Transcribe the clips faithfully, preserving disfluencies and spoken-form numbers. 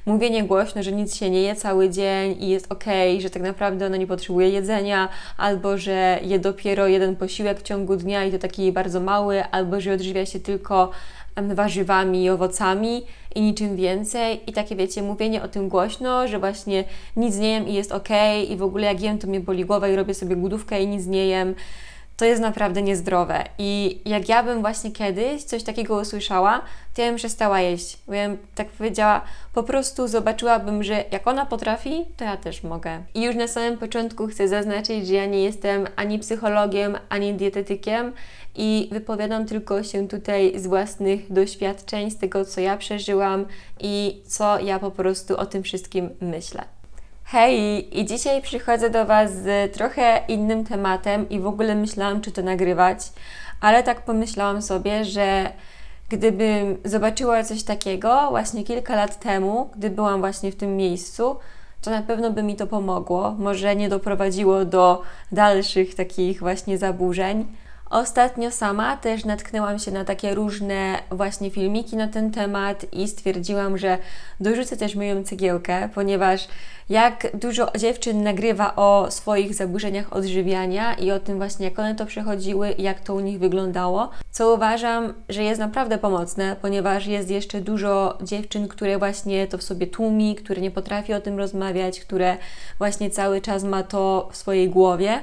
mówienie głośno, że nic się nie je cały dzień i jest okej, że tak naprawdę ona nie potrzebuje jedzenia, albo że je dopiero jeden posiłek w ciągu dnia i to taki bardzo mały, albo że odżywia się tylko warzywami i owocami i niczym więcej. I takie, wiecie, mówienie o tym głośno, że właśnie nic nie jem i jest okej i w ogóle jak jem, to mnie boli głowa i robię sobie głodówkę i nic nie jem. To jest naprawdę niezdrowe. I jak ja bym właśnie kiedyś coś takiego usłyszała, to ja bym przestała jeść. Bo ja bym tak powiedziała, po prostu zobaczyłabym, że jak ona potrafi, to ja też mogę. I już na samym początku chcę zaznaczyć, że ja nie jestem ani psychologiem, ani dietetykiem i wypowiadam tylko się tutaj z własnych doświadczeń, z tego, co ja przeżyłam i co ja po prostu o tym wszystkim myślę. Hej! I dzisiaj przychodzę do Was z trochę innym tematem i w ogóle myślałam, czy to nagrywać, ale tak pomyślałam sobie, że gdybym zobaczyła coś takiego właśnie kilka lat temu, gdy byłam właśnie w tym miejscu, to na pewno by mi to pomogło. Może nie doprowadziło do dalszych takich właśnie zaburzeń. Ostatnio sama też natknęłam się na takie różne właśnie filmiki na ten temat i stwierdziłam, że dorzucę też moją cegiełkę, ponieważ jak dużo dziewczyn nagrywa o swoich zaburzeniach odżywiania i o tym właśnie, jak one to przechodziły i jak to u nich wyglądało, co uważam, że jest naprawdę pomocne, ponieważ jest jeszcze dużo dziewczyn, które właśnie to w sobie tłumi, które nie potrafi o tym rozmawiać, które właśnie cały czas ma to w swojej głowie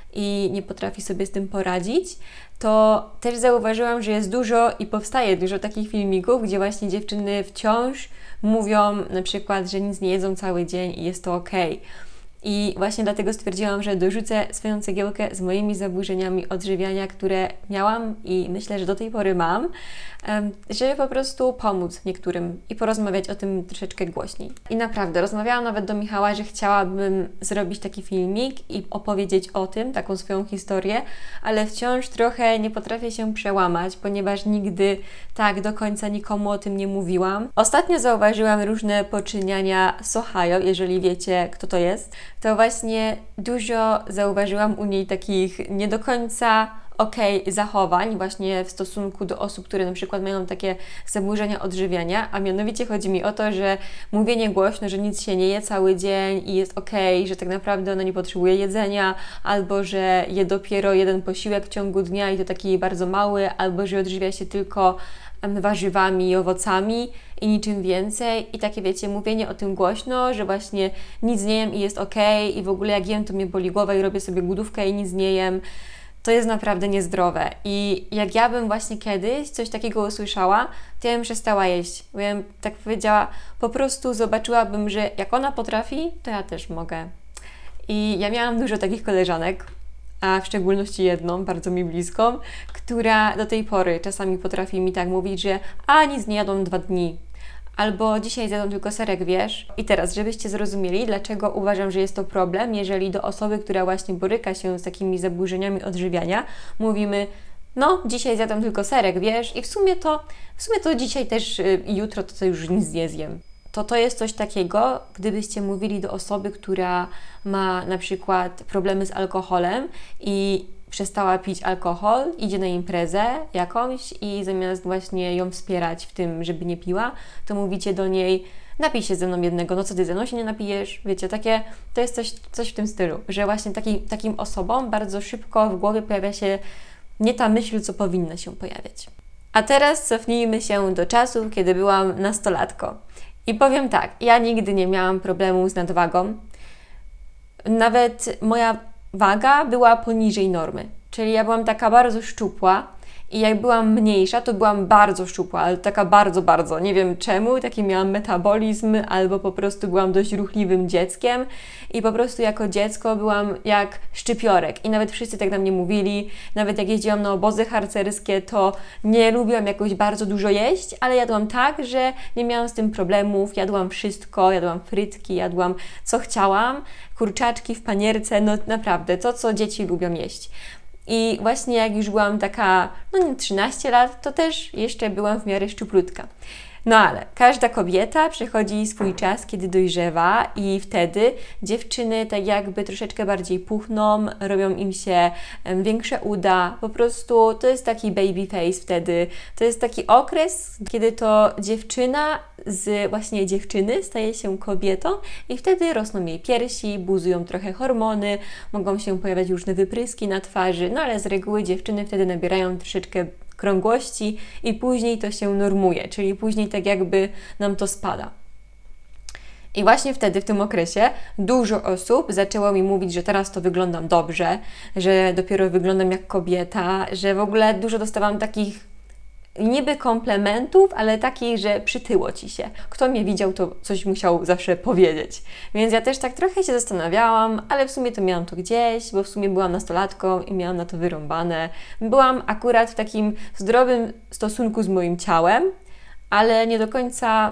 i nie potrafi sobie z tym poradzić, to też zauważyłam, że jest dużo i powstaje dużo takich filmików, gdzie właśnie dziewczyny wciąż mówią na przykład, że nic nie jedzą cały dzień i jest to okej. I właśnie dlatego stwierdziłam, że dorzucę swoją cegiełkę z moimi zaburzeniami odżywiania, które miałam i myślę, że do tej pory mam, żeby po prostu pomóc niektórym i porozmawiać o tym troszeczkę głośniej. I naprawdę, rozmawiałam nawet do Michała, że chciałabym zrobić taki filmik i opowiedzieć o tym, taką swoją historię, ale wciąż trochę nie potrafię się przełamać, ponieważ nigdy tak do końca nikomu o tym nie mówiłam. Ostatnio zauważyłam różne poczyniania z Ohio, jeżeli wiecie, kto to jest, to właśnie dużo zauważyłam u niej takich nie do końca okej zachowań właśnie w stosunku do osób, które na przykład mają takie zaburzenia odżywiania, a mianowicie chodzi mi o to, że mówienie głośno, że nic się nie je cały dzień i jest okej, że tak naprawdę ona nie potrzebuje jedzenia, albo że je dopiero jeden posiłek w ciągu dnia i to taki bardzo mały, albo że odżywia się tylko warzywami i owocami i niczym więcej. I takie, wiecie, mówienie o tym głośno, że właśnie nic nie jem i jest okej i w ogóle jak jem, to mnie boli głowa i robię sobie głodówkę i nic nie jem. To jest naprawdę niezdrowe. I jak ja bym właśnie kiedyś coś takiego usłyszała, to ja bym przestała jeść. Bo ja bym tak powiedziała, po prostu zobaczyłabym, że jak ona potrafi, to ja też mogę. I ja miałam dużo takich koleżanek, a w szczególności jedną, bardzo mi bliską, która do tej pory czasami potrafi mi tak mówić, że a nic nie jadłam dwa dni. Albo dzisiaj zjadłam tylko serek, wiesz? I teraz, żebyście zrozumieli, dlaczego uważam, że jest to problem, jeżeli do osoby, która właśnie boryka się z takimi zaburzeniami odżywiania, mówimy, no dzisiaj zjadłam tylko serek, wiesz? I w sumie to, w sumie to dzisiaj też y, jutro to, to już nic nie zjem. To to jest coś takiego, gdybyście mówili do osoby, która ma na przykład problemy z alkoholem i przestała pić alkohol, idzie na imprezę jakąś i zamiast właśnie ją wspierać w tym, żeby nie piła, to mówicie do niej, napij się ze mną jednego, no co ty ze mną się nie napijesz? Wiecie, takie, to jest coś, coś w tym stylu, że właśnie taki, takim osobom bardzo szybko w głowie pojawia się nie ta myśl, co powinna się pojawiać. A teraz cofnijmy się do czasów, kiedy byłam nastolatką. I powiem tak, ja nigdy nie miałam problemu z nadwagą. Nawet moja waga była poniżej normy. Czyli ja byłam taka bardzo szczupła i jak byłam mniejsza, to byłam bardzo szczupła, ale taka bardzo, bardzo. Nie wiem czemu, taki miałam metabolizm, albo po prostu byłam dość ruchliwym dzieckiem i po prostu jako dziecko byłam jak szczypiorek i nawet wszyscy tak na mnie mówili. Nawet jak jeździłam na obozy harcerskie, to nie lubiłam jakoś bardzo dużo jeść, ale jadłam tak, że nie miałam z tym problemów, jadłam wszystko, jadłam frytki, jadłam co chciałam, kurczaczki w panierce, no naprawdę, to co dzieci lubią jeść. I właśnie jak już byłam taka, no trzynaście lat, to też jeszcze byłam w miarę szczuplutka. No ale każda kobieta przechodzi swój czas, kiedy dojrzewa i wtedy dziewczyny tak jakby troszeczkę bardziej puchną, robią im się większe uda, po prostu to jest taki baby face wtedy. To jest taki okres, kiedy to dziewczyna z właśnie dziewczyny staje się kobietą i wtedy rosną jej piersi, buzują trochę hormony, mogą się pojawiać różne wypryski na twarzy, no ale z reguły dziewczyny wtedy nabierają troszeczkę krągłości i później to się normuje, czyli później tak jakby nam to spada. I właśnie wtedy, w tym okresie, dużo osób zaczęło mi mówić, że teraz to wyglądam dobrze, że dopiero wyglądam jak kobieta, że w ogóle dużo dostawałam takich niby komplementów, ale takich, że przytyło Ci się. Kto mnie widział, to coś musiał zawsze powiedzieć. Więc ja też tak trochę się zastanawiałam, ale w sumie to miałam to gdzieś, bo w sumie byłam nastolatką i miałam na to wyrąbane. Byłam akurat w takim zdrowym stosunku z moim ciałem, ale nie do końca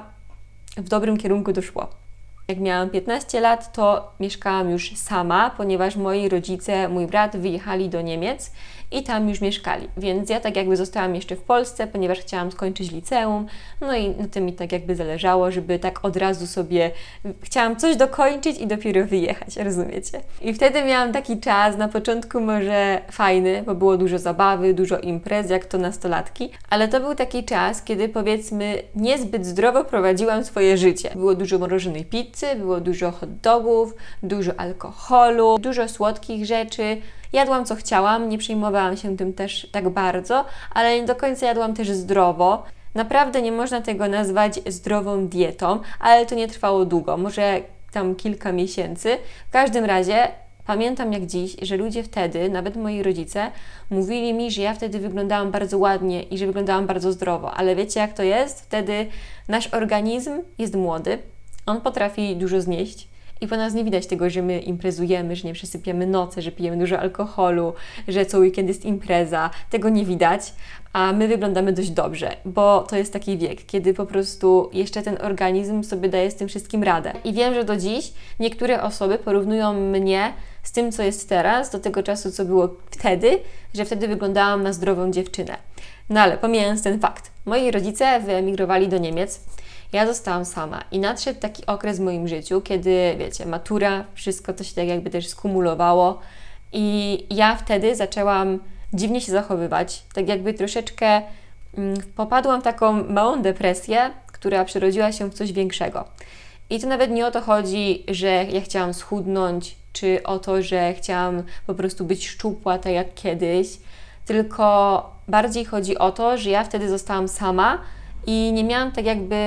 w dobrym kierunku to szło. Jak miałam piętnaście lat, to mieszkałam już sama, ponieważ moi rodzice, mój brat wyjechali do Niemiec i tam już mieszkali, więc ja tak jakby zostałam jeszcze w Polsce, ponieważ chciałam skończyć liceum, no i na tym mi tak jakby zależało, żeby tak od razu sobie, chciałam coś dokończyć i dopiero wyjechać, rozumiecie? I wtedy miałam taki czas, na początku może fajny, bo było dużo zabawy, dużo imprez, jak to nastolatki, ale to był taki czas, kiedy powiedzmy niezbyt zdrowo prowadziłam swoje życie. Było dużo mrożonej pizzy, było dużo hot dogów, dużo alkoholu, dużo słodkich rzeczy. Jadłam co chciałam, nie przejmowałam się tym też tak bardzo, ale nie do końca jadłam też zdrowo. Naprawdę nie można tego nazwać zdrową dietą, ale to nie trwało długo, może tam kilka miesięcy. W każdym razie pamiętam jak dziś, że ludzie wtedy, nawet moi rodzice, mówili mi, że ja wtedy wyglądałam bardzo ładnie i że wyglądałam bardzo zdrowo, ale wiecie jak to jest? Wtedy nasz organizm jest młody, on potrafi dużo znieść. I po nas nie widać tego, że my imprezujemy, że nie przesypiemy noce, że pijemy dużo alkoholu, że co weekend jest impreza. Tego nie widać, a my wyglądamy dość dobrze, bo to jest taki wiek, kiedy po prostu jeszcze ten organizm sobie daje z tym wszystkim radę. I wiem, że do dziś niektóre osoby porównują mnie z tym, co jest teraz, do tego czasu, co było wtedy, że wtedy wyglądałam na zdrową dziewczynę. No ale pomijając ten fakt, moi rodzice wyemigrowali do Niemiec, ja zostałam sama i nadszedł taki okres w moim życiu, kiedy, wiecie, matura, wszystko to się tak jakby też skumulowało i ja wtedy zaczęłam dziwnie się zachowywać, tak jakby troszeczkę mm, popadłam w taką małą depresję, która przerodziła się w coś większego. I to nawet nie o to chodzi, że ja chciałam schudnąć, czy o to, że chciałam po prostu być szczupła, tak jak kiedyś, tylko bardziej chodzi o to, że ja wtedy zostałam sama i nie miałam tak jakby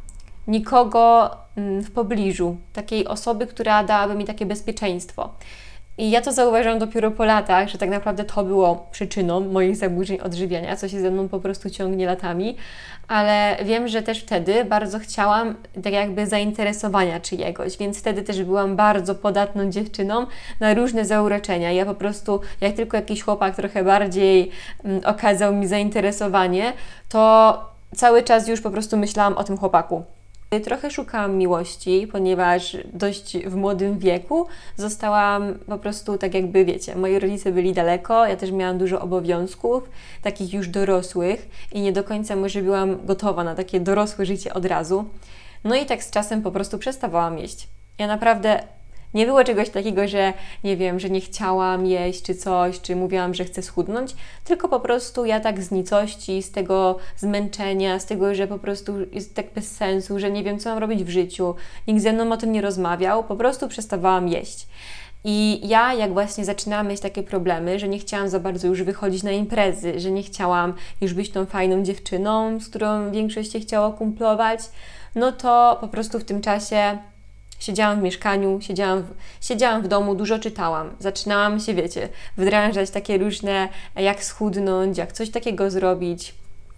nikogo w pobliżu, takiej osoby, która dałaby mi takie bezpieczeństwo. I ja to zauważyłam dopiero po latach, że tak naprawdę to było przyczyną moich zaburzeń odżywiania, co się ze mną po prostu ciągnie latami, ale wiem, że też wtedy bardzo chciałam tak jakby zainteresowania czyjegoś, więc wtedy też byłam bardzo podatną dziewczyną na różne zauroczenia. Ja po prostu, jak tylko jakiś chłopak trochę bardziej um, okazał mi zainteresowanie, to cały czas już po prostu myślałam o tym chłopaku. Trochę szukałam miłości, ponieważ dość w młodym wieku zostałam po prostu tak jakby, wiecie, moi rodzice byli daleko, ja też miałam dużo obowiązków, takich już dorosłych i nie do końca może byłam gotowa na takie dorosłe życie od razu. No i tak z czasem po prostu przestawałam jeść. Ja naprawdę nie było czegoś takiego, że nie wiem, że nie chciałam jeść czy coś, czy mówiłam, że chcę schudnąć, tylko po prostu ja tak z nicości, z tego zmęczenia, z tego, że po prostu jest tak bez sensu, że nie wiem, co mam robić w życiu, nikt ze mną o tym nie rozmawiał, po prostu przestawałam jeść. I ja, jak właśnie zaczynałam mieć takie problemy, że nie chciałam za bardzo już wychodzić na imprezy, że nie chciałam już być tą fajną dziewczyną, z którą większość się chciało kumplować, no to po prostu w tym czasie siedziałam w mieszkaniu, siedziałam w, siedziałam w domu, dużo czytałam. Zaczynałam się, wiecie, wdrażać takie różne, jak schudnąć, jak coś takiego zrobić.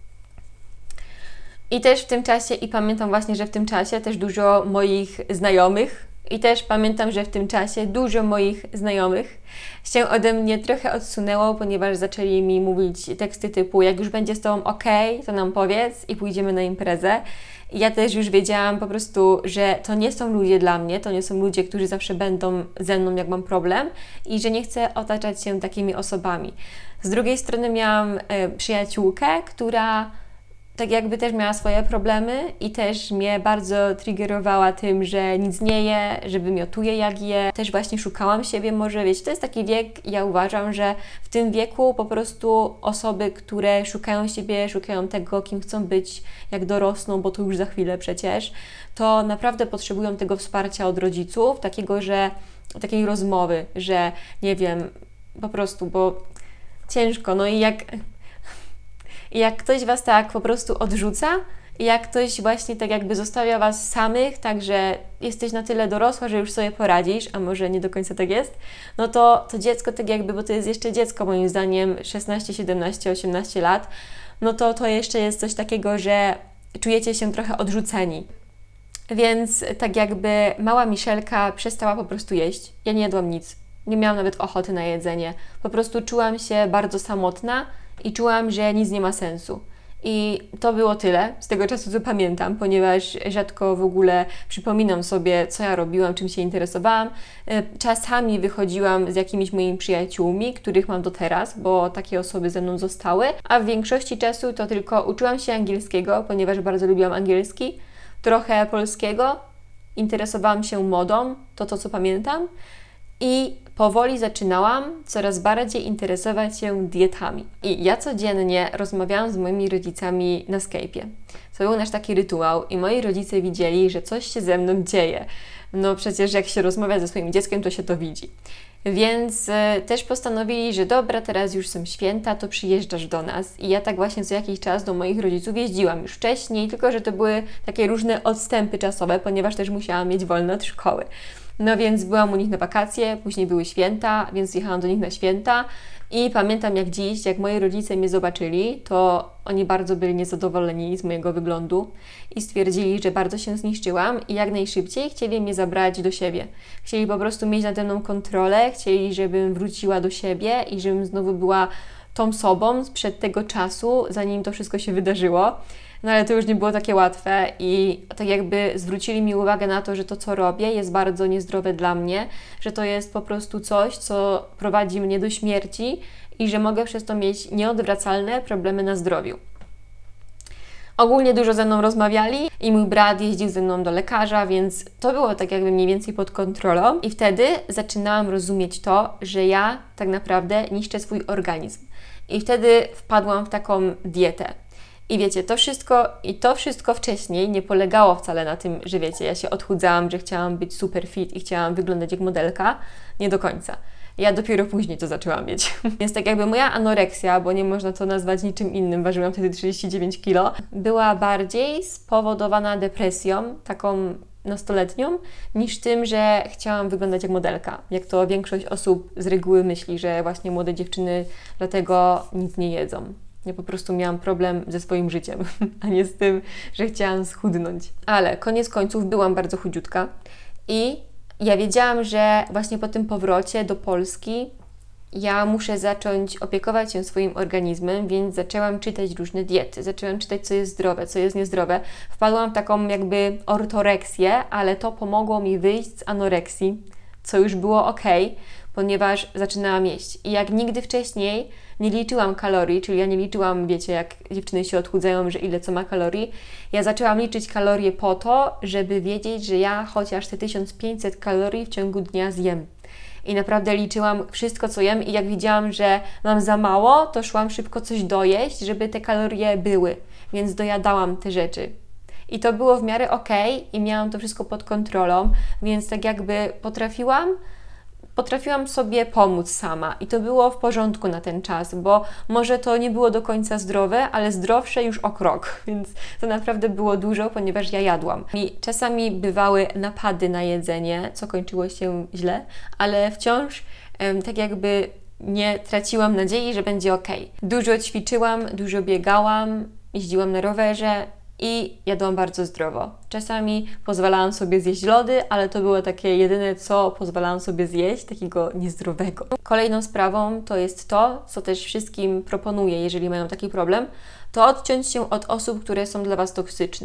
I też w tym czasie, i pamiętam właśnie, że w tym czasie też dużo moich znajomych, i też pamiętam, że w tym czasie dużo moich znajomych się ode mnie trochę odsunęło, ponieważ zaczęli mi mówić teksty typu: jak już będzie z Tobą ok, to nam powiedz i pójdziemy na imprezę. I ja też już wiedziałam po prostu, że to nie są ludzie dla mnie, to nie są ludzie, którzy zawsze będą ze mną, jak mam problem, i że nie chcę otaczać się takimi osobami. Z drugiej strony miałam e, przyjaciółkę, która tak jakby też miała swoje problemy i też mnie bardzo triggerowała tym, że nic nie je, że wymiotuje jak je. Też właśnie szukałam siebie może, wiecie, to jest taki wiek, ja uważam, że w tym wieku po prostu osoby, które szukają siebie, szukają tego, kim chcą być, jak dorosną, bo to już za chwilę przecież, to naprawdę potrzebują tego wsparcia od rodziców, takiego, że takiej rozmowy, że nie wiem, po prostu, bo ciężko, no i jak I jak ktoś Was tak po prostu odrzuca, i jak ktoś właśnie tak jakby zostawia Was samych, tak że jesteś na tyle dorosła, że już sobie poradzisz, a może nie do końca tak jest, no to to dziecko tak jakby, bo to jest jeszcze dziecko moim zdaniem, szesnaście, siedemnaście, osiemnaście lat, no to to jeszcze jest coś takiego, że czujecie się trochę odrzuceni. Więc tak jakby mała Michelka przestała po prostu jeść. Ja nie jadłam nic. Nie miałam nawet ochoty na jedzenie. Po prostu czułam się bardzo samotna i czułam, że nic nie ma sensu. I to było tyle z tego czasu, co pamiętam, ponieważ rzadko w ogóle przypominam sobie, co ja robiłam, czym się interesowałam. Czasami wychodziłam z jakimiś moimi przyjaciółmi, których mam do teraz, bo takie osoby ze mną zostały, a w większości czasu to tylko uczyłam się angielskiego, ponieważ bardzo lubiłam angielski, trochę polskiego, interesowałam się modą, to to, co pamiętam, i powoli zaczynałam coraz bardziej interesować się dietami. I ja codziennie rozmawiałam z moimi rodzicami na Skype'ie. To był nasz taki rytuał i moi rodzice widzieli, że coś się ze mną dzieje. No przecież jak się rozmawia ze swoim dzieckiem, to się to widzi. Więc e, też postanowili, że dobra, teraz już są święta, to przyjeżdżasz do nas. I ja tak właśnie co jakiś czas do moich rodziców jeździłam już wcześniej, tylko że to były takie różne odstępy czasowe, ponieważ też musiałam mieć wolne od szkoły. No więc byłam u nich na wakacje, później były święta, więc jechałam do nich na święta i pamiętam jak dziś, jak moi rodzice mnie zobaczyli, to oni bardzo byli niezadowoleni z mojego wyglądu i stwierdzili, że bardzo się zniszczyłam i jak najszybciej chcieli mnie zabrać do siebie. Chcieli po prostu mieć nade mną kontrolę, chcieli, żebym wróciła do siebie i żebym znowu była tą sobą sprzed tego czasu, zanim to wszystko się wydarzyło. No ale to już nie było takie łatwe i tak jakby zwrócili mi uwagę na to, że to, co robię, jest bardzo niezdrowe dla mnie, że to jest po prostu coś, co prowadzi mnie do śmierci i że mogę przez to mieć nieodwracalne problemy na zdrowiu. Ogólnie dużo ze mną rozmawiali i mój brat jeździł ze mną do lekarza, więc to było tak jakby mniej więcej pod kontrolą i wtedy zaczynałam rozumieć to, że ja tak naprawdę niszczę swój organizm. I wtedy wpadłam w taką dietę. I wiecie, to wszystko i to wszystko wcześniej nie polegało wcale na tym, że wiecie, ja się odchudzałam, że chciałam być super fit i chciałam wyglądać jak modelka. Nie do końca. Ja dopiero później to zaczęłam mieć. Więc tak jakby moja anoreksja, bo nie można to nazwać niczym innym, ważyłam wtedy trzydzieści dziewięć kilo, była bardziej spowodowana depresją, taką nastoletnią, niż tym, że chciałam wyglądać jak modelka. Jak to większość osób z reguły myśli, że właśnie młode dziewczyny dlatego nic nie jedzą. Ja po prostu miałam problem ze swoim życiem, a nie z tym, że chciałam schudnąć. Ale koniec końców byłam bardzo chudziutka i ja wiedziałam, że właśnie po tym powrocie do Polski ja muszę zacząć opiekować się swoim organizmem, więc zaczęłam czytać różne diety, zaczęłam czytać, co jest zdrowe, co jest niezdrowe. Wpadłam w taką jakby ortoreksję, ale to pomogło mi wyjść z anoreksji, co już było ok, ponieważ zaczynałam jeść. I jak nigdy wcześniej nie liczyłam kalorii, czyli ja nie liczyłam, wiecie, jak dziewczyny się odchudzają, że ile co ma kalorii. Ja zaczęłam liczyć kalorie po to, żeby wiedzieć, że ja chociaż te tysiąc pięćset kalorii w ciągu dnia zjem. I naprawdę liczyłam wszystko, co jem i jak widziałam, że mam za mało, to szłam szybko coś dojeść, żeby te kalorie były. Więc dojadałam te rzeczy. I to było w miarę ok i miałam to wszystko pod kontrolą, więc tak jakby potrafiłam Potrafiłam sobie pomóc sama i to było w porządku na ten czas, bo może to nie było do końca zdrowe, ale zdrowsze już o krok, więc to naprawdę było dużo, ponieważ ja jadłam. I czasami bywały napady na jedzenie, co kończyło się źle, ale wciąż em, tak jakby nie traciłam nadziei, że będzie ok. Dużo ćwiczyłam, dużo biegałam, jeździłam na rowerze i jadłam bardzo zdrowo. Czasami pozwalałam sobie zjeść lody, ale to było takie jedyne, co pozwalałam sobie zjeść, takiego niezdrowego. Kolejną sprawą to jest to, co też wszystkim proponuję, jeżeli mają taki problem, to odciąć się od osób, które są dla Was toksyczne.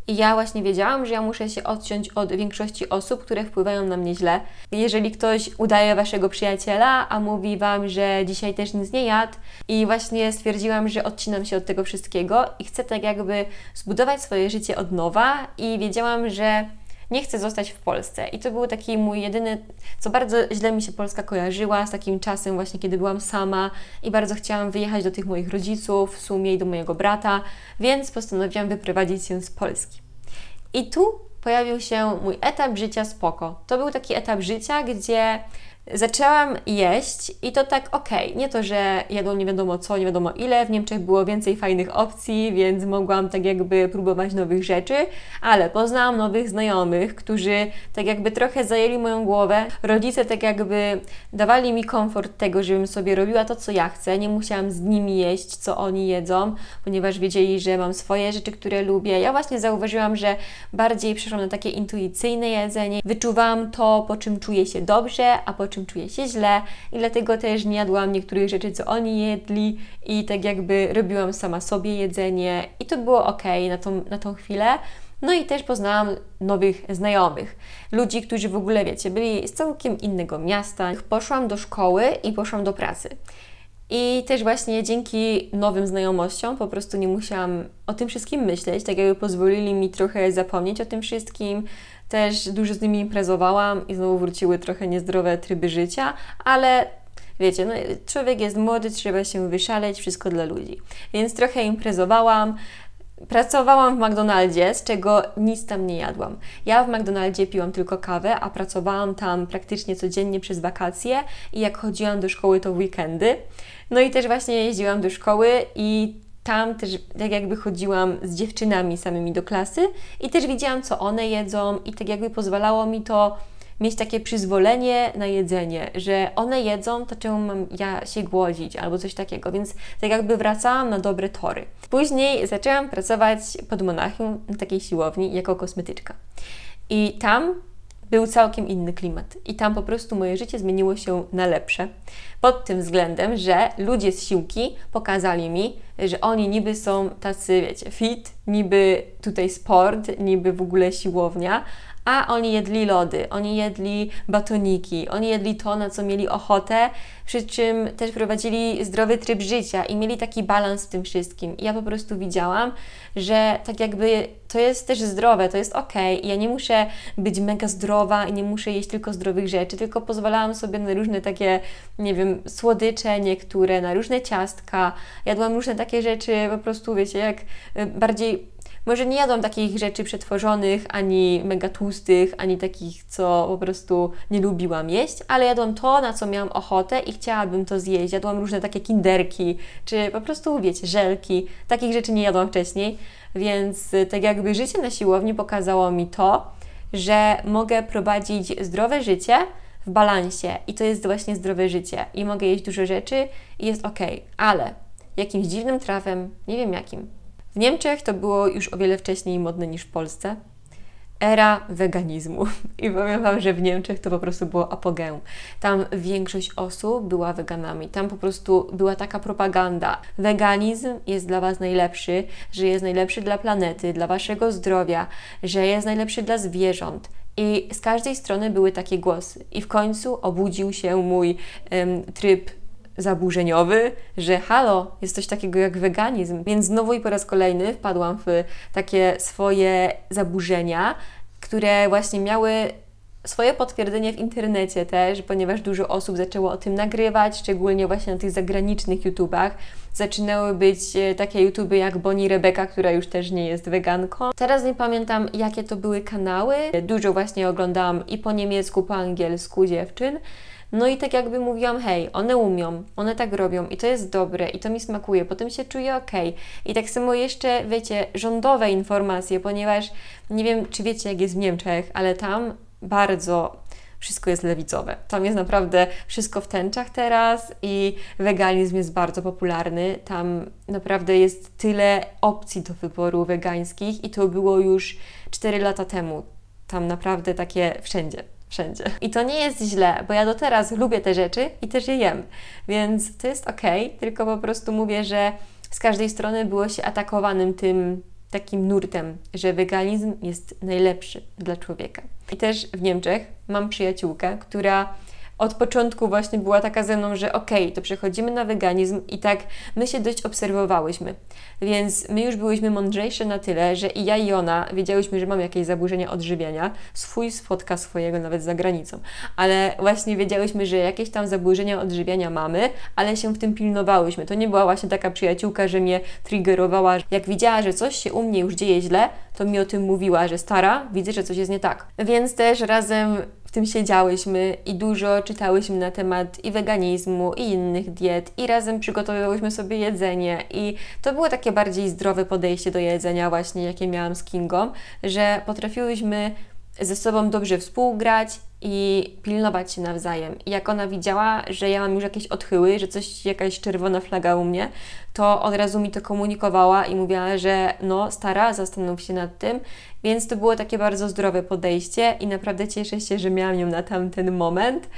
I ja właśnie wiedziałam, że ja muszę się odciąć od większości osób, które wpływają na mnie źle. Jeżeli ktoś udaje Waszego przyjaciela, a mówi Wam, że dzisiaj też nic nie jadł i właśnie stwierdziłam, że odcinam się od tego wszystkiego i chcę tak jakby zbudować swoje życie od nowa i wiedziałam, że nie chcę zostać w Polsce. I to był taki mój jedyny, co bardzo źle mi się Polska kojarzyła z takim czasem właśnie, kiedy byłam sama i bardzo chciałam wyjechać do tych moich rodziców, w sumie i do mojego brata, więc postanowiłam wyprowadzić się z Polski. I tu pojawił się mój etap życia spoko. To był taki etap życia, gdzie zaczęłam jeść i to tak okej, okay. Nie to, że jadłam nie wiadomo co, nie wiadomo ile, w Niemczech było więcej fajnych opcji, więc mogłam tak jakby próbować nowych rzeczy, ale poznałam nowych znajomych, którzy tak jakby trochę zajęli moją głowę. Rodzice tak jakby dawali mi komfort tego, żebym sobie robiła to, co ja chcę, nie musiałam z nimi jeść, co oni jedzą, ponieważ wiedzieli, że mam swoje rzeczy, które lubię. Ja właśnie zauważyłam, że bardziej przeszłam na takie intuicyjne jedzenie, wyczuwałam to, po czym czuję się dobrze, a po czym czuję się źle i dlatego też nie jadłam niektórych rzeczy, co oni jedli i tak jakby robiłam sama sobie jedzenie i to było ok na tą, na tą chwilę. No i też poznałam nowych znajomych, ludzi, którzy w ogóle, wiecie, byli z całkiem innego miasta. Poszłam do szkoły i poszłam do pracy. I też właśnie dzięki nowym znajomościom po prostu nie musiałam o tym wszystkim myśleć, tak jakby pozwolili mi trochę zapomnieć o tym wszystkim. Też dużo z nimi imprezowałam i znowu wróciły trochę niezdrowe tryby życia, ale wiecie, no, człowiek jest młody, trzeba się wyszaleć, wszystko dla ludzi. Więc trochę imprezowałam, pracowałam w McDonaldzie, z czego nic tam nie jadłam. Ja w McDonaldzie piłam tylko kawę, a pracowałam tam praktycznie codziennie przez wakacje i jak chodziłam do szkoły, to w weekendy. No i też właśnie jeździłam do szkoły i tam też tak jakby chodziłam z dziewczynami samymi do klasy i też widziałam, co one jedzą i tak jakby pozwalało mi to mieć takie przyzwolenie na jedzenie, że one jedzą, to czemu mam ja się głodzić albo coś takiego, więc tak jakby wracałam na dobre tory. Później zaczęłam pracować pod Monachium na takiej siłowni jako kosmetyczka i tam był całkiem inny klimat i tam po prostu moje życie zmieniło się na lepsze. Pod tym względem, że ludzie z siłki pokazali mi, że oni niby są tacy, wiecie, fit, niby tutaj sport, niby w ogóle siłownia, a oni jedli lody, oni jedli batoniki, oni jedli to, na co mieli ochotę, przy czym też prowadzili zdrowy tryb życia i mieli taki balans w tym wszystkim. I ja po prostu widziałam, że tak jakby to jest też zdrowe, to jest okej. I ja nie muszę być mega zdrowa i nie muszę jeść tylko zdrowych rzeczy, tylko pozwalałam sobie na różne takie, nie wiem, słodycze niektóre, na różne ciastka. Jadłam różne takie rzeczy, po prostu wiecie, jak bardziej... Może nie jadłam takich rzeczy przetworzonych, ani mega tłustych, ani takich, co po prostu nie lubiłam jeść, ale jadłam to, na co miałam ochotę i chciałabym to zjeść. Jadłam różne takie kinderki, czy po prostu, wiecie, żelki. Takich rzeczy nie jadłam wcześniej, więc tak jakby życie na siłowni pokazało mi to, że mogę prowadzić zdrowe życie w balansie i to jest właśnie zdrowe życie i mogę jeść dużo rzeczy i jest okej, ale jakimś dziwnym trafem, nie wiem jakim, w Niemczech to było już o wiele wcześniej modne niż w Polsce. Era weganizmu. I powiem Wam, że w Niemczech to po prostu było apogeum. Tam większość osób była weganami. Tam po prostu była taka propaganda. Weganizm jest dla Was najlepszy, że jest najlepszy dla planety, dla Waszego zdrowia, że jest najlepszy dla zwierząt. I z każdej strony były takie głosy. I w końcu obudził się mój um, tryb zaburzeniowy, że halo, jest coś takiego jak weganizm. Więc znowu i po raz kolejny wpadłam w takie swoje zaburzenia, które właśnie miały swoje potwierdzenie w internecie też, ponieważ dużo osób zaczęło o tym nagrywać, szczególnie właśnie na tych zagranicznych YouTubach. Zaczynały być takie YouTuby jak Bonnie Rebecca, która już też nie jest weganką. Teraz nie pamiętam, jakie to były kanały. Dużo właśnie oglądałam i po niemiecku, po angielsku dziewczyn. No i tak jakby mówiłam, hej, one umią, one tak robią i to jest dobre i to mi smakuje, potem się czuję okej. I tak samo jeszcze, wiecie, rządowe informacje, ponieważ nie wiem, czy wiecie, jak jest w Niemczech, ale tam bardzo wszystko jest lewicowe. Tam jest naprawdę wszystko w tęczach teraz i weganizm jest bardzo popularny. Tam naprawdę jest tyle opcji do wyboru wegańskich i to było już cztery lata temu. Tam naprawdę takie wszędzie. Wszędzie. I to nie jest źle, bo ja do teraz lubię te rzeczy i też je jem, więc to jest okej, tylko po prostu mówię, że z każdej strony było się atakowanym tym takim nurtem, że weganizm jest najlepszy dla człowieka. I też w Niemczech mam przyjaciółkę, która od początku właśnie była taka ze mną, że okej, okay, to przechodzimy na weganizm i tak my się dość obserwowałyśmy. Więc my już byłyśmy mądrzejsze na tyle, że i ja i ona wiedziałyśmy, że mam jakieś zaburzenia odżywiania. Swój spotka swojego nawet za granicą. Ale właśnie wiedziałyśmy, że jakieś tam zaburzenia odżywiania mamy, ale się w tym pilnowałyśmy. To nie była właśnie taka przyjaciółka, że mnie triggerowała. Jak widziała, że coś się u mnie już dzieje źle, to mi o tym mówiła, że stara, widzę, że coś jest nie tak. Więc też razem w tym siedziałyśmy i dużo czytałyśmy na temat i weganizmu, i innych diet, i razem przygotowywałyśmy sobie jedzenie. I to było takie bardziej zdrowe podejście do jedzenia właśnie, jakie miałam z Kingą, że potrafiłyśmy ze sobą dobrze współgrać i pilnować się nawzajem. I jak ona widziała, że ja mam już jakieś odchyły, że coś, jakaś czerwona flaga u mnie, to od razu mi to komunikowała i mówiła, że no stara, zastanów się nad tym. Więc to było takie bardzo zdrowe podejście i naprawdę cieszę się, że miałam ją na tamten moment.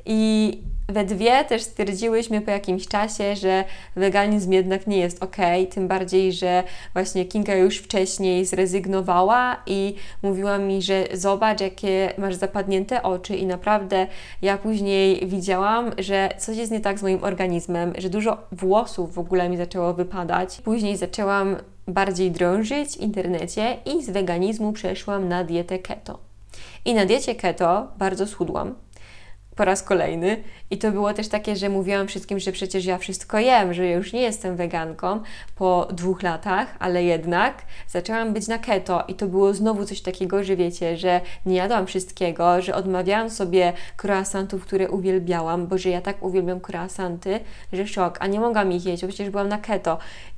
I we dwie też stwierdziłyśmy po jakimś czasie, że weganizm jednak nie jest ok, tym bardziej, że właśnie Kinga już wcześniej zrezygnowała i mówiła mi, że zobacz, jakie masz zapadnięte oczy i naprawdę ja później widziałam, że coś jest nie tak z moim organizmem, że dużo włosów w ogóle mi zaczęło wypadać. Później zaczęłam bardziej drążyć w internecie i z weganizmu przeszłam na dietę keto. I na diecie keto bardzo schudłam. Po raz kolejny i to było też takie, że mówiłam wszystkim, że przecież ja wszystko jem, że ja już nie jestem weganką po dwóch latach, ale jednak zaczęłam być na keto i to było znowu coś takiego, że wiecie, że nie jadłam wszystkiego, że odmawiałam sobie croissantów, które uwielbiałam, bo że ja tak uwielbiam croissanty, że szok, a nie mogłam ich jeść, bo przecież byłam na keto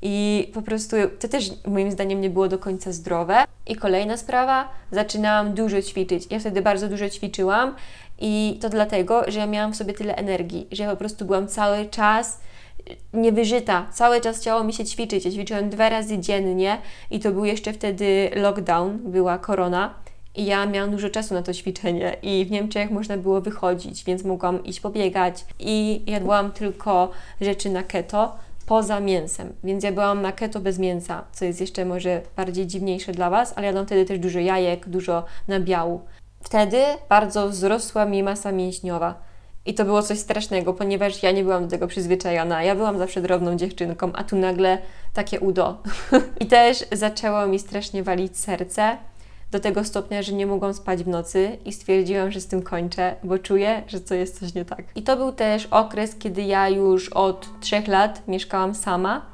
i po prostu to też moim zdaniem nie było do końca zdrowe. I kolejna sprawa, zaczynałam dużo ćwiczyć. Ja wtedy bardzo dużo ćwiczyłam i to dlatego, że ja miałam w sobie tyle energii, że ja po prostu byłam cały czas niewyżyta, cały czas chciało mi się ćwiczyć. Ja ćwiczyłam dwa razy dziennie i to był jeszcze wtedy lockdown, była korona i ja miałam dużo czasu na to ćwiczenie i w Niemczech można było wychodzić, więc mogłam iść pobiegać i jadłam tylko rzeczy na keto, poza mięsem, więc ja byłam na keto bez mięsa, co jest jeszcze może bardziej dziwniejsze dla Was, ale jadłam wtedy też dużo jajek, dużo nabiału. Wtedy bardzo wzrosła mi masa mięśniowa i to było coś strasznego, ponieważ ja nie byłam do tego przyzwyczajona, ja byłam zawsze drobną dziewczynką, a tu nagle takie udo. I też zaczęło mi strasznie walić serce, do tego stopnia, że nie mogłam spać w nocy i stwierdziłam, że z tym kończę, bo czuję, że to jest coś nie tak. I to był też okres, kiedy ja już od trzech lat mieszkałam sama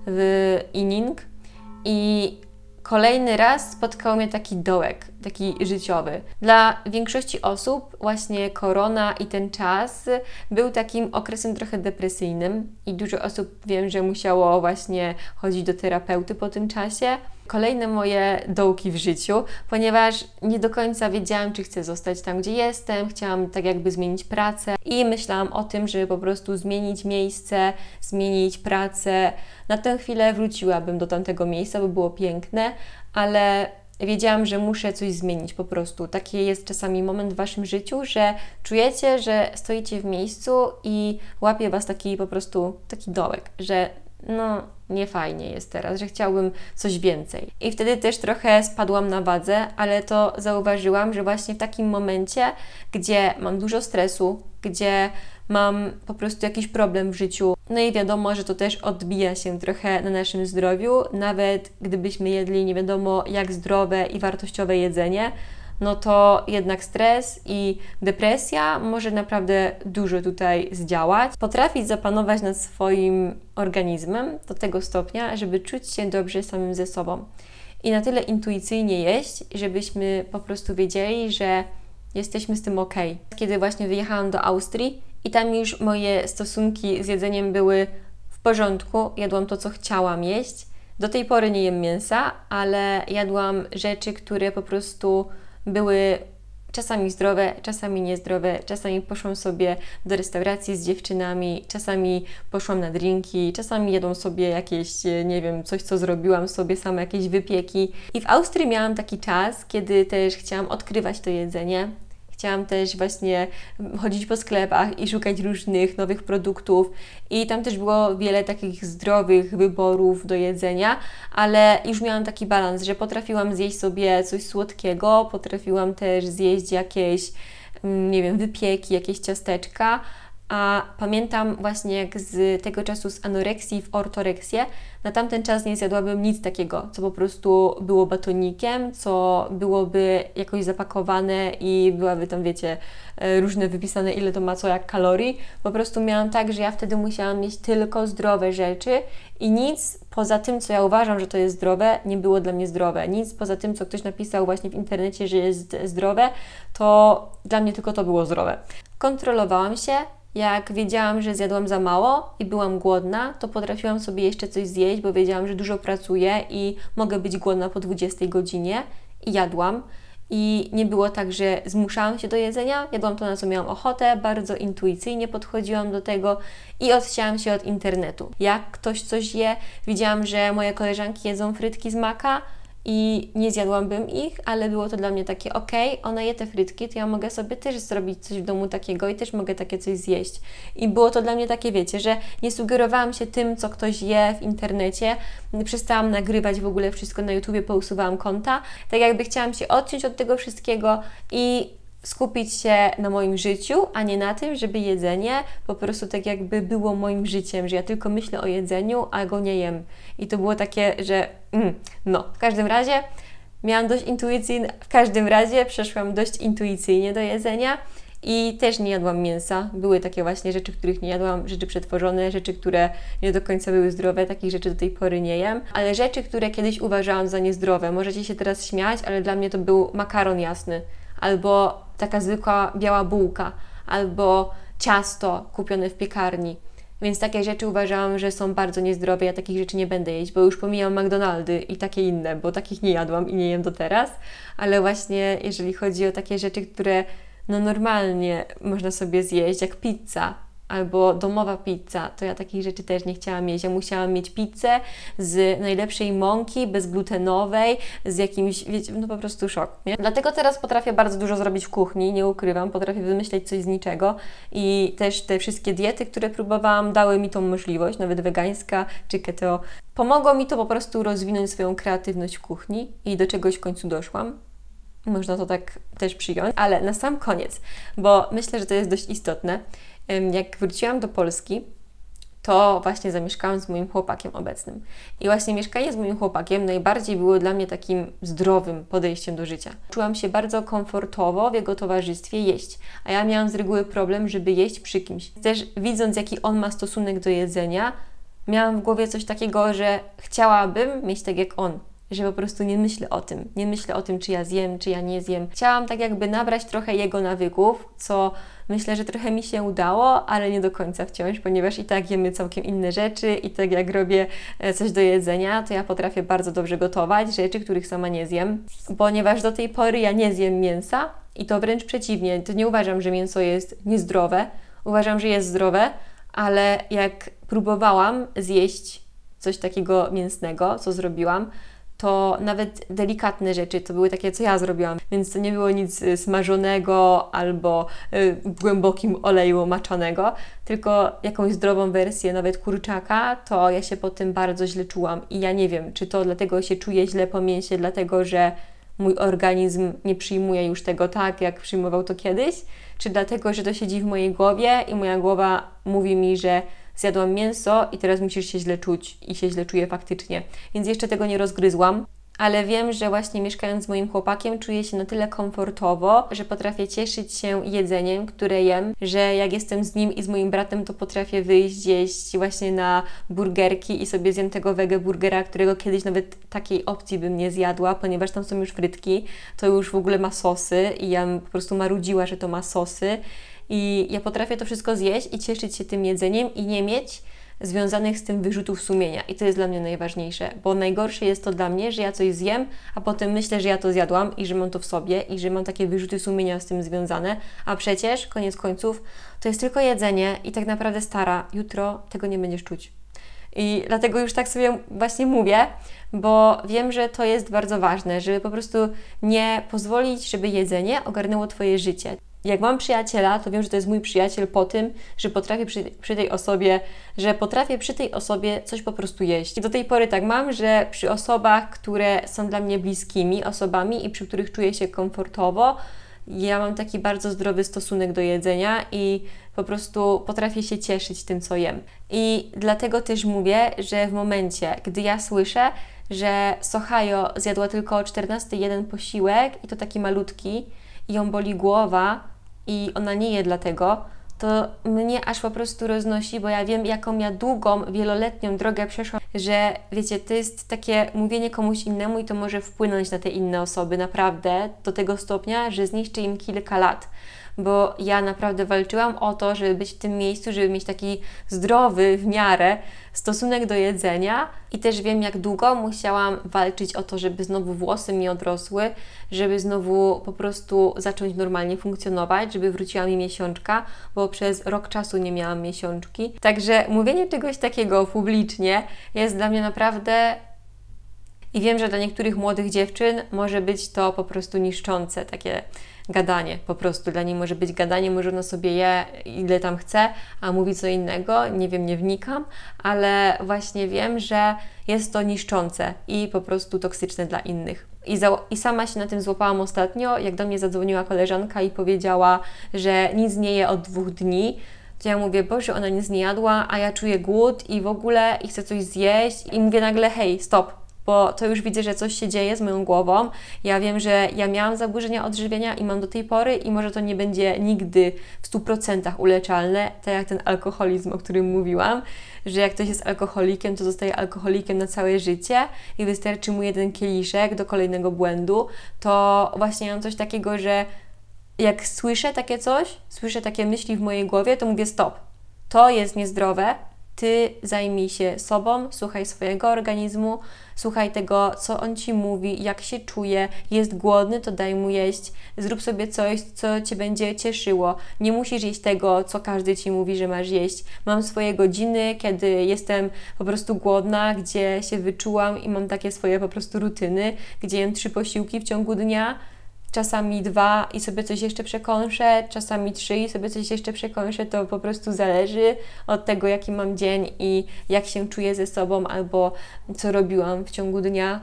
w Inning i kolejny raz spotkał mnie taki dołek, taki życiowy. Dla większości osób właśnie korona i ten czas był takim okresem trochę depresyjnym i dużo osób wiem, że musiało właśnie chodzić do terapeuty po tym czasie. Kolejne moje dołki w życiu, ponieważ nie do końca wiedziałam, czy chcę zostać tam, gdzie jestem, chciałam tak jakby zmienić pracę i myślałam o tym, żeby po prostu zmienić miejsce, zmienić pracę. Na tę chwilę wróciłabym do tamtego miejsca, bo było piękne, ale wiedziałam, że muszę coś zmienić po prostu. Taki jest czasami moment w Waszym życiu, że czujecie, że stoicie w miejscu i łapie Was taki po prostu taki dołek, że no nie fajnie jest teraz, że chciałbym coś więcej. I wtedy też trochę spadłam na wadze, ale to zauważyłam, że właśnie w takim momencie, gdzie mam dużo stresu, gdzie mam po prostu jakiś problem w życiu, no i wiadomo, że to też odbija się trochę na naszym zdrowiu, nawet gdybyśmy jedli nie wiadomo jak zdrowe i wartościowe jedzenie, no to jednak stres i depresja może naprawdę dużo tutaj zdziałać. Potrafić zapanować nad swoim organizmem do tego stopnia, żeby czuć się dobrze samym ze sobą. I na tyle intuicyjnie jeść, żebyśmy po prostu wiedzieli, że jesteśmy z tym ok. Kiedy właśnie wyjechałam do Austrii i tam już moje stosunki z jedzeniem były w porządku, jadłam to, co chciałam jeść. Do tej pory nie jem mięsa, ale jadłam rzeczy, które po prostu były czasami zdrowe, czasami niezdrowe, czasami poszłam sobie do restauracji z dziewczynami, czasami poszłam na drinki, czasami jadłam sobie jakieś, nie wiem, coś, co zrobiłam sobie sama, jakieś wypieki. I w Austrii miałam taki czas, kiedy też chciałam odkrywać to jedzenie, chciałam też właśnie chodzić po sklepach i szukać różnych nowych produktów i tam też było wiele takich zdrowych wyborów do jedzenia, ale już miałam taki balans, że potrafiłam zjeść sobie coś słodkiego, potrafiłam też zjeść jakieś, nie wiem, wypieki, jakieś ciasteczka, a pamiętam właśnie jak z tego czasu z anoreksji w ortoreksję, na tamten czas nie zjadłabym nic takiego, co po prostu było batonikiem, co byłoby jakoś zapakowane i byłaby tam, wiecie, różne wypisane, ile to ma co jak kalorii. Po prostu miałam tak, że ja wtedy musiałam mieć tylko zdrowe rzeczy i nic poza tym, co ja uważam, że to jest zdrowe, nie było dla mnie zdrowe. Nic poza tym, co ktoś napisał właśnie w internecie, że jest zdrowe, to dla mnie tylko to było zdrowe. Kontrolowałam się. Jak wiedziałam, że zjadłam za mało i byłam głodna, to potrafiłam sobie jeszcze coś zjeść, bo wiedziałam, że dużo pracuję i mogę być głodna po dwudziestej godzinie i jadłam. I nie było tak, że zmuszałam się do jedzenia, jadłam to, na co miałam ochotę, bardzo intuicyjnie podchodziłam do tego i odcięłam się od internetu. Jak ktoś coś je, widziałam, że moje koleżanki jedzą frytki z maka, i nie zjadłabym ich, ale było to dla mnie takie okej, ona je te frytki, to ja mogę sobie też zrobić coś w domu takiego i też mogę takie coś zjeść. I było to dla mnie takie, wiecie, że nie sugerowałam się tym, co ktoś je w internecie, przestałam nagrywać w ogóle wszystko na YouTubie, pousuwałam konta, tak jakby chciałam się odciąć od tego wszystkiego i skupić się na moim życiu, a nie na tym, żeby jedzenie po prostu tak jakby było moim życiem, że ja tylko myślę o jedzeniu, a go nie jem. I to było takie, że mm, no, w każdym razie miałam dość intuicyjnie, w każdym razie przeszłam dość intuicyjnie do jedzenia i też nie jadłam mięsa. Były takie właśnie rzeczy, których nie jadłam, rzeczy przetworzone, rzeczy, które nie do końca były zdrowe, takich rzeczy do tej pory nie jem, ale rzeczy, które kiedyś uważałam za niezdrowe. Możecie się teraz śmiać, ale dla mnie to był makaron jasny, albo taka zwykła biała bułka, albo ciasto kupione w piekarni. Więc takie rzeczy uważałam, że są bardzo niezdrowe, ja takich rzeczy nie będę jeść, bo już pomijam McDonaldy i takie inne, bo takich nie jadłam i nie jem do teraz, ale właśnie jeżeli chodzi o takie rzeczy, które no normalnie można sobie zjeść, jak pizza, albo domowa pizza, to ja takich rzeczy też nie chciałam mieć. Ja musiałam mieć pizzę z najlepszej mąki, bezglutenowej, z jakimś, wiecie, no po prostu szok, nie? Dlatego teraz potrafię bardzo dużo zrobić w kuchni, nie ukrywam, potrafię wymyśleć coś z niczego i też te wszystkie diety, które próbowałam, dały mi tą możliwość, nawet wegańska czy keto. Pomogło mi to po prostu rozwinąć swoją kreatywność w kuchni i do czegoś w końcu doszłam. Można to tak też przyjąć, ale na sam koniec, bo myślę, że to jest dość istotne. Jak wróciłam do Polski, to właśnie zamieszkałam z moim chłopakiem obecnym. I właśnie mieszkanie z moim chłopakiem najbardziej było dla mnie takim zdrowym podejściem do życia. Czułam się bardzo komfortowo w jego towarzystwie jeść, a ja miałam z reguły problem, żeby jeść przy kimś. Też widząc, jaki on ma stosunek do jedzenia, miałam w głowie coś takiego, że chciałabym mieć tak jak on. Że po prostu nie myślę o tym. Nie myślę o tym, czy ja zjem, czy ja nie zjem. Chciałam tak jakby nabrać trochę jego nawyków, co myślę, że trochę mi się udało, ale nie do końca wciąż, ponieważ i tak jemy całkiem inne rzeczy i tak jak robię coś do jedzenia, to ja potrafię bardzo dobrze gotować rzeczy, których sama nie zjem, ponieważ do tej pory ja nie zjem mięsa i to wręcz przeciwnie. To nie uważam, że mięso jest niezdrowe. Uważam, że jest zdrowe, ale jak próbowałam zjeść coś takiego mięsnego, co zrobiłam, to nawet delikatne rzeczy to były takie, co ja zrobiłam, więc to nie było nic smażonego albo w głębokim oleju maczonego, tylko jakąś zdrową wersję, nawet kurczaka, to ja się po tym bardzo źle czułam i ja nie wiem, czy to dlatego się czuję źle po mięsie, dlatego że mój organizm nie przyjmuje już tego tak, jak przyjmował to kiedyś, czy dlatego, że to siedzi w mojej głowie i moja głowa mówi mi, że zjadłam mięso i teraz musisz się źle czuć i się źle czuję faktycznie. Więc jeszcze tego nie rozgryzłam, ale wiem, że właśnie mieszkając z moim chłopakiem czuję się na tyle komfortowo, że potrafię cieszyć się jedzeniem, które jem, że jak jestem z nim i z moim bratem, to potrafię wyjść jeść właśnie na burgerki i sobie zjem tego wege burgera, którego kiedyś nawet takiej opcji bym nie zjadła, ponieważ tam są już frytki, to już w ogóle ma sosy i ja po prostu marudziła, że to ma sosy. I ja potrafię to wszystko zjeść i cieszyć się tym jedzeniem i nie mieć związanych z tym wyrzutów sumienia. I to jest dla mnie najważniejsze, bo najgorsze jest to dla mnie, że ja coś zjem, a potem myślę, że ja to zjadłam i że mam to w sobie i że mam takie wyrzuty sumienia z tym związane, a przecież, koniec końców, to jest tylko jedzenie i tak naprawdę stara, jutro tego nie będziesz czuć. I dlatego już tak sobie właśnie mówię, bo wiem, że to jest bardzo ważne, żeby po prostu nie pozwolić, żeby jedzenie ogarnęło Twoje życie. jak mam przyjaciela, to wiem, że to jest mój przyjaciel po tym, że potrafię przy, przy tej osobie, że potrafię przy tej osobie coś po prostu jeść. I do tej pory tak mam, że przy osobach, które są dla mnie bliskimi osobami i przy których czuję się komfortowo, ja mam taki bardzo zdrowy stosunek do jedzenia i po prostu potrafię się cieszyć tym, co jem. I dlatego też mówię, że w momencie, gdy ja słyszę, że Sohajo zjadła tylko czternasty jeden posiłek i to taki malutki i ją boli głowa i ona nie je dlatego, to mnie aż po prostu roznosi, bo ja wiem, jaką ja długą, wieloletnią drogę przeszłam, że wiecie, to jest takie mówienie komuś innemu i to może wpłynąć na te inne osoby naprawdę do tego stopnia, że zniszczy im kilka lat. Bo ja naprawdę walczyłam o to, żeby być w tym miejscu, żeby mieć taki zdrowy w miarę stosunek do jedzenia i też wiem, jak długo musiałam walczyć o to, żeby znowu włosy mi odrosły, żeby znowu po prostu zacząć normalnie funkcjonować, żeby wróciła mi miesiączka, bo przez rok czasu nie miałam miesiączki. Także mówienie czegoś takiego publicznie jest dla mnie naprawdę... I wiem, że dla niektórych młodych dziewczyn może być to po prostu niszczące, takie gadanie po prostu. Dla niej może być gadanie, może ona sobie je ile tam chce, a mówi co innego, nie wiem, nie wnikam, ale właśnie wiem, że jest to niszczące i po prostu toksyczne dla innych. I, za, I sama się na tym złapałam ostatnio, jak do mnie zadzwoniła koleżanka i powiedziała, że nic nie je od dwóch dni, to ja mówię, Boże, ona nic nie jadła, a ja czuję głód i w ogóle i chcę coś zjeść i mówię nagle, hej, stop, bo to już widzę, że coś się dzieje z moją głową. Ja wiem, że ja miałam zaburzenia odżywiania i mam do tej pory i może to nie będzie nigdy w stu procentach uleczalne, tak jak ten alkoholizm, o którym mówiłam, że jak ktoś jest alkoholikiem, to zostaje alkoholikiem na całe życie i wystarczy mu jeden kieliszek do kolejnego błędu. To właśnie mam coś takiego, że jak słyszę takie coś, słyszę takie myśli w mojej głowie, to mówię stop, to jest niezdrowe, Ty zajmij się sobą, słuchaj swojego organizmu, słuchaj tego, co on Ci mówi, jak się czuje, jest głodny, to daj mu jeść, zrób sobie coś, co Cię będzie cieszyło. Nie musisz jeść tego, co każdy Ci mówi, że masz jeść. Mam swoje godziny, kiedy jestem po prostu głodna, gdzie się wyczułam i mam takie swoje po prostu rutyny, gdzie jem trzy posiłki w ciągu dnia, czasami dwa i sobie coś jeszcze przekąszę, czasami trzy i sobie coś jeszcze przekąszę, to po prostu zależy od tego, jaki mam dzień i jak się czuję ze sobą albo co robiłam w ciągu dnia.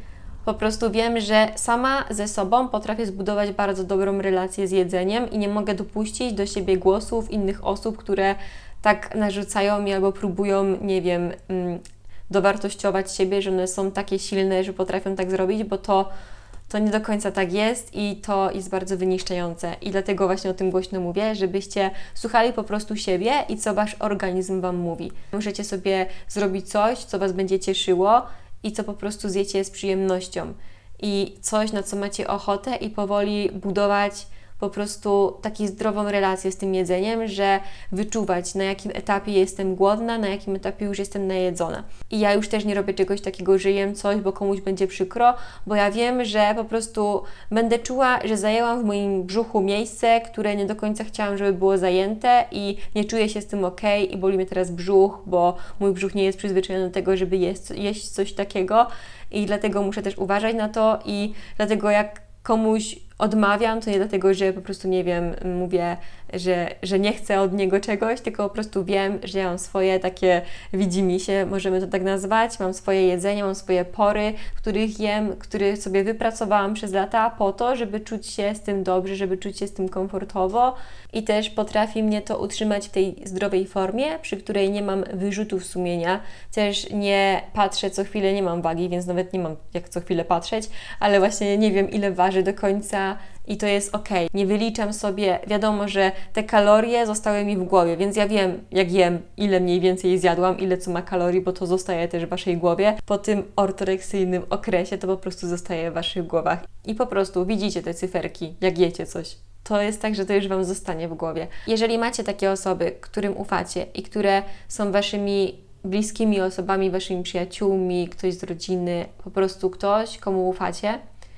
Po prostu wiem, że sama ze sobą potrafię zbudować bardzo dobrą relację z jedzeniem i nie mogę dopuścić do siebie głosów innych osób, które tak narzucają mi albo próbują, nie wiem, dowartościować siebie, że one są takie silne, że potrafią tak zrobić, bo to To nie do końca tak jest i to jest bardzo wyniszczające. I dlatego właśnie o tym głośno mówię, żebyście słuchali po prostu siebie i co Wasz organizm Wam mówi. Możecie sobie zrobić coś, co Was będzie cieszyło i co po prostu zjecie z przyjemnością. I coś, na co macie ochotę i powoli budować po prostu taką zdrową relację z tym jedzeniem, że wyczuwać, na jakim etapie jestem głodna, na jakim etapie już jestem najedzona. I ja już też nie robię czegoś takiego, że jem coś, bo komuś będzie przykro, bo ja wiem, że po prostu będę czuła, że zajęłam w moim brzuchu miejsce, które nie do końca chciałam, żeby było zajęte i nie czuję się z tym ok i boli mnie teraz brzuch, bo mój brzuch nie jest przyzwyczajony do tego, żeby jeść, jeść coś takiego i dlatego muszę też uważać na to i dlatego jak komuś odmawiam, to nie dlatego, że po prostu, nie wiem, mówię, że, że nie chcę od niego czegoś, tylko po prostu wiem, że ja mam swoje takie widzimisię, możemy to tak nazwać, mam swoje jedzenie, mam swoje pory, w których jem, które sobie wypracowałam przez lata po to, żeby czuć się z tym dobrze, żeby czuć się z tym komfortowo i też potrafi mnie to utrzymać w tej zdrowej formie, przy której nie mam wyrzutów sumienia, też nie patrzę co chwilę, nie mam wagi, więc nawet nie mam jak co chwilę patrzeć, ale właśnie nie wiem, ile waży do końca i to jest ok. Nie wyliczam sobie, wiadomo, że te kalorie zostały mi w głowie, więc ja wiem, jak jem, ile mniej więcej zjadłam, ile co ma kalorii, bo to zostaje też w Waszej głowie. Po tym ortoreksyjnym okresie to po prostu zostaje w Waszych głowach. I po prostu widzicie te cyferki, jak jecie coś. To jest tak, że to już Wam zostanie w głowie. Jeżeli macie takie osoby, którym ufacie i które są Waszymi bliskimi osobami, Waszymi przyjaciółmi, ktoś z rodziny, po prostu ktoś, komu ufacie,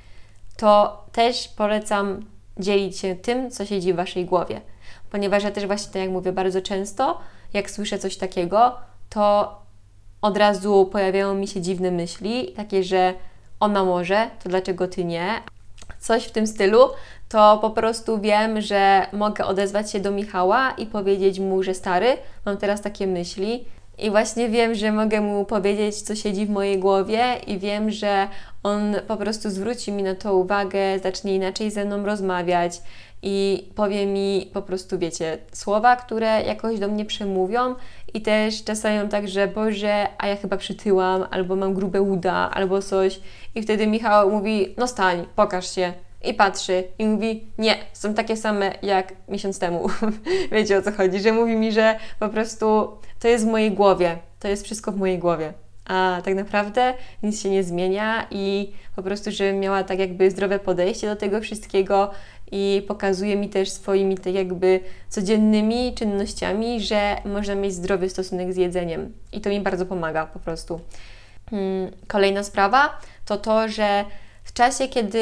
to też polecam dzielić się tym, co siedzi w Waszej głowie. Ponieważ ja też właśnie, tak jak mówię, bardzo często, jak słyszę coś takiego, to od razu pojawiają mi się dziwne myśli, takie, że ona może, to dlaczego Ty nie? Coś w tym stylu. to po prostu wiem, że mogę odezwać się do Michała i powiedzieć mu, że stary, mam teraz takie myśli. I właśnie wiem, że mogę mu powiedzieć, co siedzi w mojej głowie i wiem, że on po prostu zwróci mi na to uwagę, zacznie inaczej ze mną rozmawiać i powie mi po prostu, wiecie, słowa, które jakoś do mnie przemówią i też czasami mam tak, że Boże, a ja chyba przytyłam, albo mam grube uda, albo coś i wtedy Michał mówi, no stań, pokaż się. I patrzy i mówi, nie, są takie same jak miesiąc temu. Wiecie, o co chodzi, że mówi mi, że po prostu to jest w mojej głowie, to jest wszystko w mojej głowie, a tak naprawdę nic się nie zmienia i po prostu, żebym miała tak jakby zdrowe podejście do tego wszystkiego i pokazuje mi też swoimi tak jakby codziennymi czynnościami, że można mieć zdrowy stosunek z jedzeniem i to mi bardzo pomaga po prostu. Hmm, kolejna sprawa to to, że w czasie, kiedy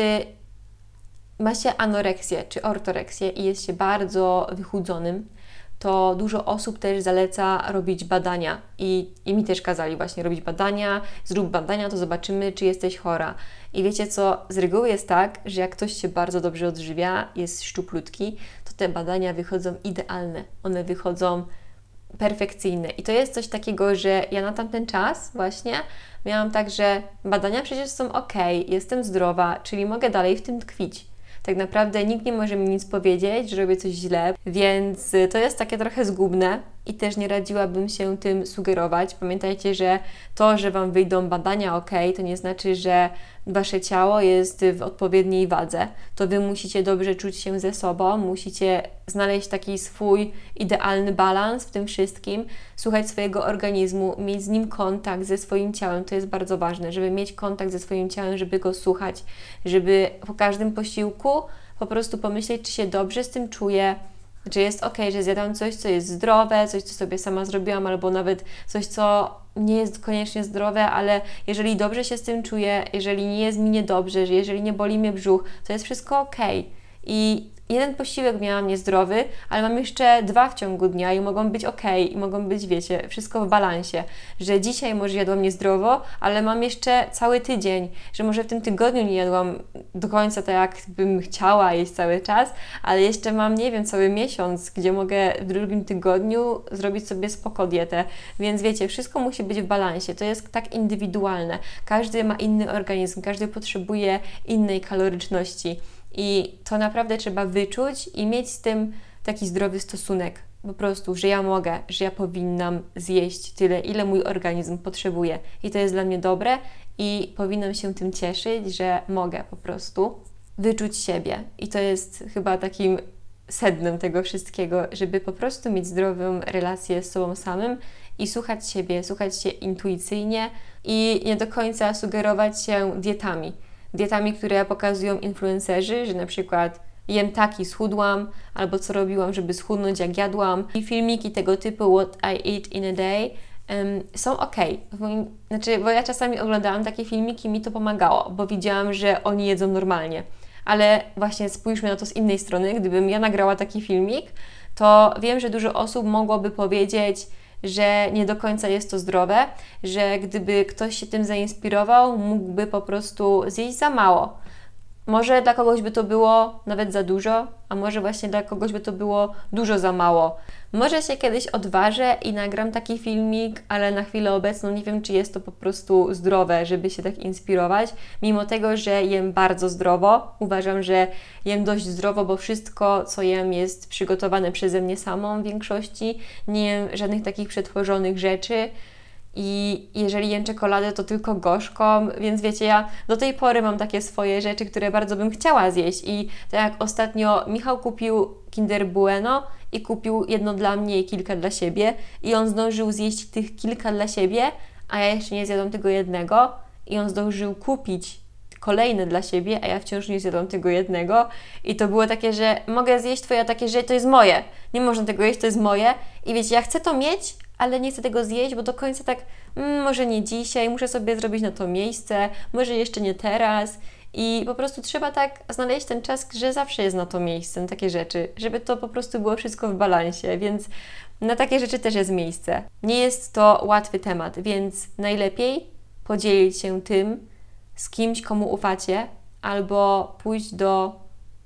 ma się anoreksję czy ortoreksję i jest się bardzo wychudzonym, to dużo osób też zaleca robić badania i, i mi też kazali właśnie robić badania, zrób badania, to zobaczymy, czy jesteś chora. I wiecie co, z reguły jest tak, że jak ktoś się bardzo dobrze odżywia, jest szczuplutki, to te badania wychodzą idealne, one wychodzą perfekcyjne. I to jest coś takiego, że ja na tamten czas właśnie miałam tak, że badania przecież są ok, jestem zdrowa, czyli mogę dalej w tym tkwić. Tak naprawdę nikt nie może mi nic powiedzieć, że robię coś źle, więc to jest takie trochę zgubne i też nie radziłabym się tym sugerować. Pamiętajcie, że to, że Wam wyjdą badania ok, to nie znaczy, że Wasze ciało jest w odpowiedniej wadze. To Wy musicie dobrze czuć się ze sobą, musicie znaleźć taki swój idealny balans w tym wszystkim, słuchać swojego organizmu, mieć z nim kontakt ze swoim ciałem. To jest bardzo ważne, żeby mieć kontakt ze swoim ciałem, żeby go słuchać, żeby po każdym posiłku po prostu pomyśleć, czy się dobrze z tym czuję, czy jest ok, że zjadam coś, co jest zdrowe, coś, co sobie sama zrobiłam, albo nawet coś, co nie jest koniecznie zdrowe, ale jeżeli dobrze się z tym czuję, jeżeli nie jest mi niedobrze, że jeżeli nie boli mnie brzuch, to jest wszystko ok. I jeden posiłek miałam niezdrowy, ale mam jeszcze dwa w ciągu dnia i mogą być ok, i mogą być, wiecie, wszystko w balansie, że dzisiaj może jadłam niezdrowo, ale mam jeszcze cały tydzień, że może w tym tygodniu nie jadłam do końca tak, jak bym chciała jeść cały czas, ale jeszcze mam, nie wiem, cały miesiąc, gdzie mogę w drugim tygodniu zrobić sobie spoko dietę, więc wiecie, wszystko musi być w balansie, to jest tak indywidualne, każdy ma inny organizm, każdy potrzebuje innej kaloryczności. I to naprawdę trzeba wyczuć i mieć z tym taki zdrowy stosunek. Po prostu, że ja mogę, że ja powinnam zjeść tyle, ile mój organizm potrzebuje. I to jest dla mnie dobre i powinnam się tym cieszyć, że mogę po prostu wyczuć siebie. I to jest chyba takim sednem tego wszystkiego, żeby po prostu mieć zdrową relację z sobą samym i słuchać siebie, słuchać się intuicyjnie i nie do końca sugerować się dietami. Dietami, które pokazują influencerzy, że na przykład jem tak i schudłam, albo co robiłam, żeby schudnąć, jak jadłam. I filmiki tego typu What I Eat in a Day um, są ok. Znaczy, bo ja czasami oglądałam takie filmiki i mi to pomagało, bo widziałam, że oni jedzą normalnie. Ale właśnie spójrzmy na to z innej strony. Gdybym ja nagrała taki filmik, to wiem, że dużo osób mogłoby powiedzieć, że nie do końca jest to zdrowe, że gdyby ktoś się tym zainspirował, mógłby po prostu zjeść za mało. Może dla kogoś by to było nawet za dużo, a może właśnie dla kogoś by to było dużo za mało. Może się kiedyś odważę i nagram taki filmik, ale na chwilę obecną nie wiem, czy jest to po prostu zdrowe, żeby się tak inspirować. Mimo tego, że jem bardzo zdrowo, uważam, że jem dość zdrowo, bo wszystko, co jem, jest przygotowane przeze mnie samą w większości. Nie jem żadnych takich przetworzonych rzeczy. I jeżeli jem czekoladę, to tylko gorzką, więc wiecie, ja do tej pory mam takie swoje rzeczy, które bardzo bym chciała zjeść i tak jak ostatnio Michał kupił Kinder Bueno i kupił jedno dla mnie i kilka dla siebie i on zdążył zjeść tych kilka dla siebie, a ja jeszcze nie zjadłam tego jednego i on zdążył kupić kolejne dla siebie, a ja wciąż nie zjadłam tego jednego i to było takie, że mogę zjeść Twoje, takie, że to jest moje, nie można tego jeść, to jest moje i wiecie, ja chcę to mieć, ale nie chcę tego zjeść, bo do końca tak, mm, może nie dzisiaj, muszę sobie zrobić na to miejsce, może jeszcze nie teraz i po prostu trzeba tak znaleźć ten czas, że zawsze jest na to miejsce, na takie rzeczy, żeby to po prostu było wszystko w balansie, więc na takie rzeczy też jest miejsce. Nie jest to łatwy temat, więc najlepiej podzielić się tym z kimś, komu ufacie, albo pójść do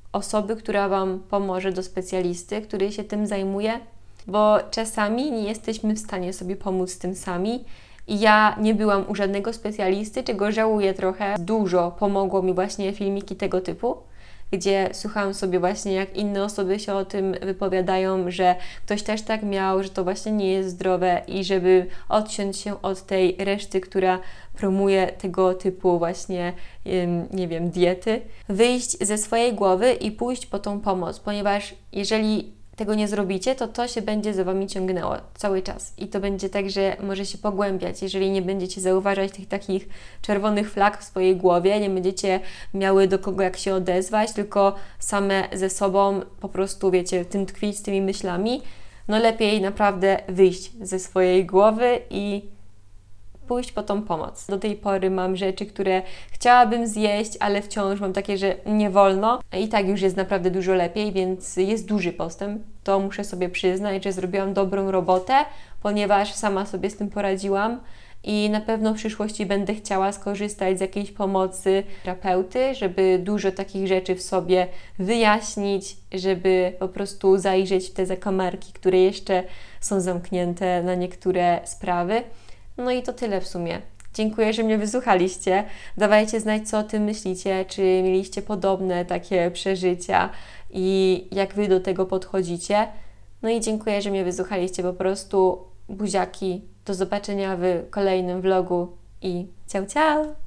osoby, która Wam pomoże, do specjalisty, który się tym zajmuje, bo czasami nie jesteśmy w stanie sobie pomóc tym sami. I ja nie byłam u żadnego specjalisty, czego żałuję trochę. Dużo pomogło mi właśnie filmiki tego typu, gdzie słuchałam sobie właśnie, jak inne osoby się o tym wypowiadają, że ktoś też tak miał, że to właśnie nie jest zdrowe i żeby odciąć się od tej reszty, która promuje tego typu właśnie, nie wiem, diety. Wyjść ze swojej głowy i pójść po tą pomoc, ponieważ jeżeli tego nie zrobicie, to to się będzie za Wami ciągnęło cały czas. I to będzie tak, że może się pogłębiać, jeżeli nie będziecie zauważać tych takich czerwonych flag w swojej głowie, nie będziecie miały do kogo jak się odezwać, tylko same ze sobą po prostu, wiecie, tym tkwić z tymi myślami, no lepiej naprawdę wyjść ze swojej głowy i pójść po tą pomoc. Do tej pory mam rzeczy, które chciałabym zjeść, ale wciąż mam takie, że nie wolno. I tak już jest naprawdę dużo lepiej, więc jest duży postęp. To muszę sobie przyznać, że zrobiłam dobrą robotę, ponieważ sama sobie z tym poradziłam i na pewno w przyszłości będę chciała skorzystać z jakiejś pomocy terapeuty, żeby dużo takich rzeczy w sobie wyjaśnić, żeby po prostu zajrzeć w te zakamarki, które jeszcze są zamknięte na niektóre sprawy. No i to tyle w sumie. Dziękuję, że mnie wysłuchaliście. Dawajcie znać, co o tym myślicie, czy mieliście podobne takie przeżycia i jak Wy do tego podchodzicie. No i dziękuję, że mnie wysłuchaliście. Po prostu buziaki. Do zobaczenia w kolejnym vlogu i ciao, ciao!